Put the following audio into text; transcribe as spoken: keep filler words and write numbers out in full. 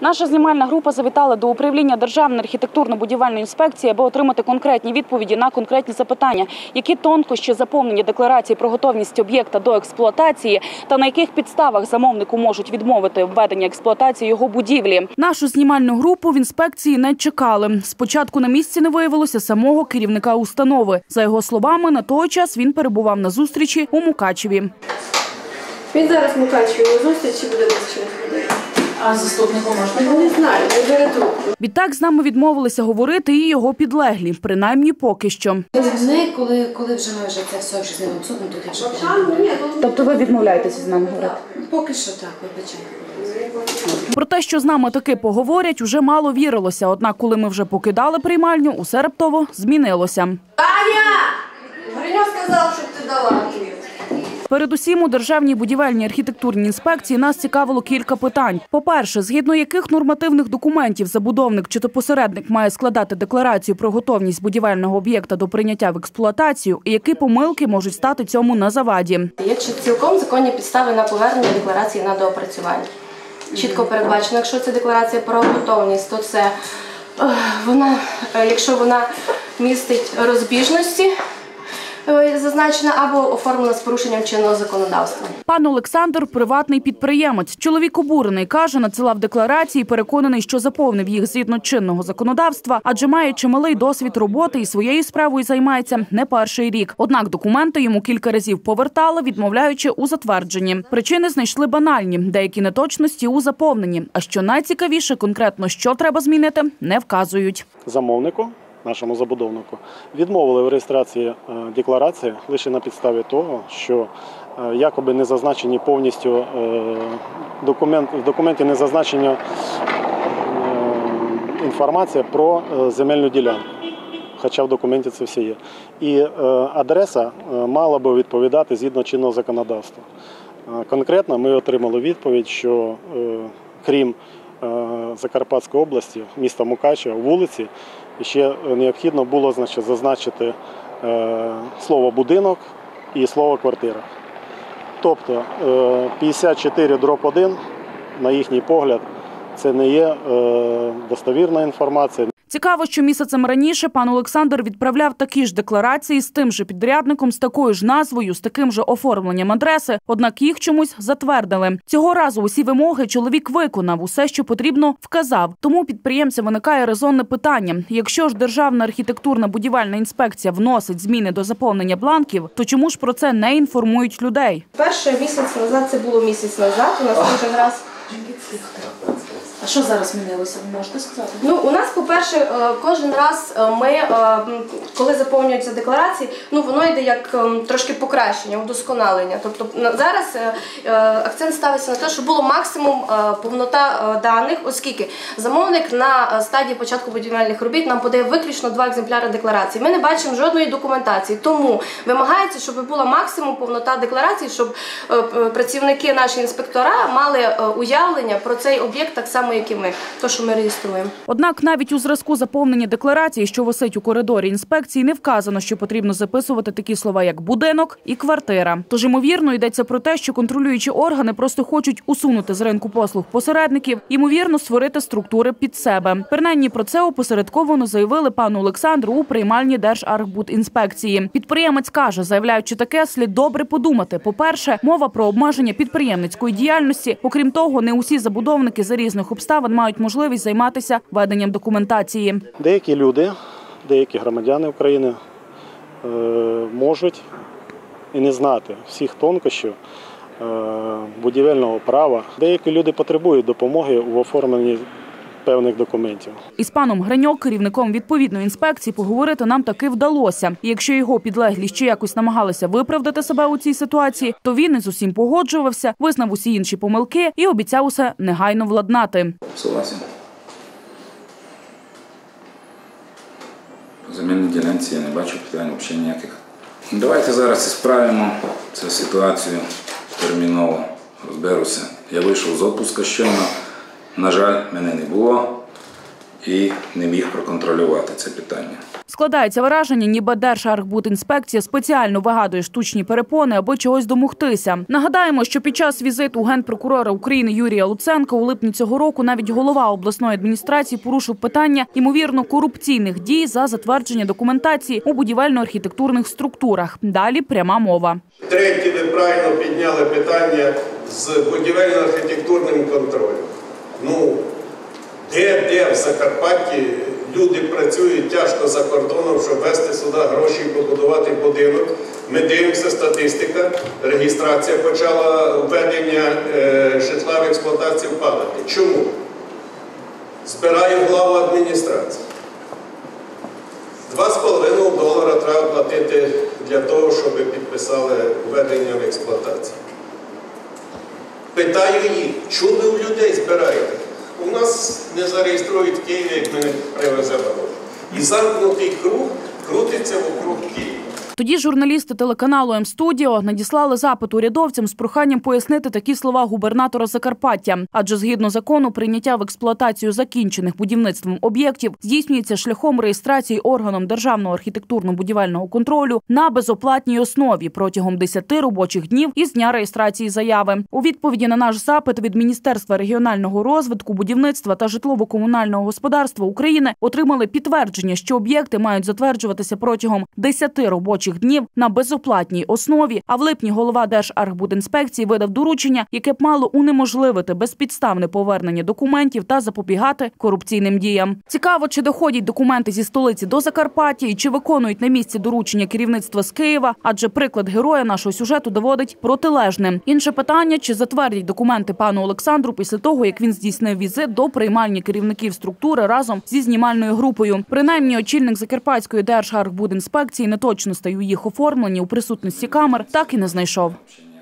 Наша знімальна група завітала до управління Державної архітектурно-будівельної інспекції, аби отримати конкретні відповіді на конкретні запитання, які тонкощі заповнені декларації про готовність об'єкта до експлуатації та на яких підставах замовнику можуть відмовити введення експлуатації його будівлі. Нашу знімальну групу в інспекції не чекали. Спочатку на місці не виявилося самого керівника установи. За його словами, на той час він перебував на зустрічі у Мукачеві. Він зараз в Мукачеві на зустрічі буде десь через годину. А заступнику можна? Не знаю, не бере трубку. Відтак з нами відмовилися говорити і його підлеглі, принаймні поки що. Вони, коли, коли вже ми вже це все вже з ним обсудимо, то вже підемо. Тобто ви відмовляєтеся з нами говорити? Поки що так, вибачаю. Про те, що з нами таки поговорять, уже мало вірилося. Однак, коли ми вже покидали приймальню, усе раптово змінилося. Аня! Гриня сказав, щоб ти дала. Передусім, у Державній будівельній архітектурній інспекції нас цікавило кілька питань. По-перше, згідно яких нормативних документів забудовник чи то посередник має складати декларацію про готовність будівельного об'єкта до прийняття в експлуатацію і які помилки можуть стати цьому на заваді. Є цілком законні підстави на повернення декларації на доопрацювання. Чітко передбачено, якщо це декларація про готовність, то це вона, якщо вона містить розбіжності, зазначена або оформлена з порушенням чинного законодавства. Пан Олександр – приватний підприємець. Чоловік обурений, каже, надсилав декларації, переконаний, що заповнив їх згідно чинного законодавства, адже має чималий досвід роботи і своєю справою займається не перший рік. Однак документи йому кілька разів повертали, відмовляючи у затвердженні. Причини знайшли банальні, деякі неточності у заповненні. А що найцікавіше, конкретно що треба змінити, не вказують. Замовнику, нашому забудовнику, відмовили в реєстрації декларації лише на підставі того, що якоби не зазначені повністю документ, в документі не зазначена інформація про земельну ділянку, хоча в документі це все є. І адреса мала би відповідати згідно чинного законодавства. Конкретно ми отримали відповідь, що крім Закарпатської області, міста Мукачева, вулиці, ще необхідно було, значить, зазначити е, слово «будинок» і слово «квартира». Тобто е, п'ятдесят чотири дроб один, на їхній погляд, це не є е, достовірна інформація. Цікаво, що місяцем раніше пан Олександр відправляв такі ж декларації з тим же підрядником, з такою ж назвою, з таким же оформленням адреси, однак їх чомусь затвердили. Цього разу усі вимоги чоловік виконав, усе, що потрібно, вказав. Тому підприємця виникає резонне питання. Якщо ж Державна архітектурна будівельна інспекція вносить зміни до заповнення бланків, то чому ж про це не інформують людей? Перше місяць назад, це було місяць назад, у нас кожен раз... А що зараз змінилося, ви можете сказати? Ну, у нас, по-перше, кожен раз ми, коли заповнюються декларації, ну, воно йде як трошки покращення, удосконалення. Тобто зараз акцент ставиться на те, щоб було максимум повнота даних, оскільки замовник на стадії початку будівельних робіт нам подає виключно два екземпляри декларації. Ми не бачимо жодної документації, тому вимагається, щоб була максимум повнота декларації, щоб працівники, наші інспектора, мали уявлення про цей об'єкт так само, як і ми, то, що ми реєструємо. Однак навіть у зразку заповнення декларації, що висить у коридорі інспекції, не вказано, що потрібно записувати такі слова, як «будинок» і «квартира». Тож, ймовірно, йдеться про те, що контролюючі органи просто хочуть усунути з ринку послуг посередників, ймовірно, створити структури під себе. Принаймні про це опосередковано заявили пану Олександру у приймальні Держархбудінспекції. Підприємець каже, заявляючи таке, слід добре подумати. По-перше, мова про обмеження підприємницької діяльності. Окрім того, не усі забудовники за різних обставин мають можливість займатися веденням документації. Деякі люди, деякі громадяни України е, можуть і не знати всіх тонкощів е, будівельного права. Деякі люди потребують допомоги у оформленні певних документів. Із паном Гриньок, керівником відповідної інспекції, поговорити нам таки вдалося. І якщо його підлеглі ще якось намагалися виправдати себе у цій ситуації, то він із усім погоджувався, визнав усі інші помилки і обіцяв усе негайно владнати. Согласен. По земельній ділянці я не бачу питань взагалі ніяких. Давайте зараз справимо цю ситуацію терміново, розберуся. Я вийшов з відпустку щойно, на жаль, мене не було. і не міг проконтролювати це питання. Складається враження, ніби Держархбудінспекція спеціально вигадує штучні перепони, аби чогось домогтися. Нагадаємо, що під час візиту генпрокурора України Юрія Луценка у липні цього року навіть голова обласної адміністрації порушив питання ймовірно корупційних дій за затвердження документації у будівельно-архітектурних структурах. Далі пряма мова. Третє, ви правильно підняли питання з будівельно-архітектурним контролем. Ну, де, де в Закарпатті люди працюють тяжко за кордоном, щоб вести сюди гроші і побудувати будинок. Ми дивимося, статистика, реєстрація почала введення е, житла в експлуатацію падати. Чому? Збирає главу адміністрації. Два з половиною долара треба платити для того, щоб підписали введення в експлуатацію. Питаю їх, чому ви у людей збираєте? У нас не зареєструють в Києві, як ми не привеземо. І замкнутий круг крутиться вокруг Києва. Тоді журналісти телеканалу М-студіо надіслали запит урядовцям з проханням пояснити такі слова губернатора Закарпаття. Адже згідно закону, прийняття в експлуатацію закінчених будівництвом об'єктів здійснюється шляхом реєстрації органом Державного архітектурно-будівельного контролю на безоплатній основі протягом десяти робочих днів із дня реєстрації заяви. У відповіді на наш запит від Міністерства регіонального розвитку, будівництва та житлово-комунального господарства України отримали підтвердження, що об'єкти мають затверджуватися протягом десяти робочих днів на безоплатній основі, а в липні голова Держархбудінспекції видав доручення, яке б мало унеможливити безпідставне повернення документів та запобігати корупційним діям. Цікаво, чи доходять документи зі столиці до Закарпаття і чи виконують на місці доручення керівництва з Києва, адже приклад героя нашого сюжету доводить протилежне. Інше питання, чи затвердять документи пану Олександру після того, як він здійснив візит до приймальні керівників структури разом зі знімальною групою. Принаймні, очільник Закарпатської Держархбудінспекції неточностей у їх оформленні у присутності камер так і не знайшов.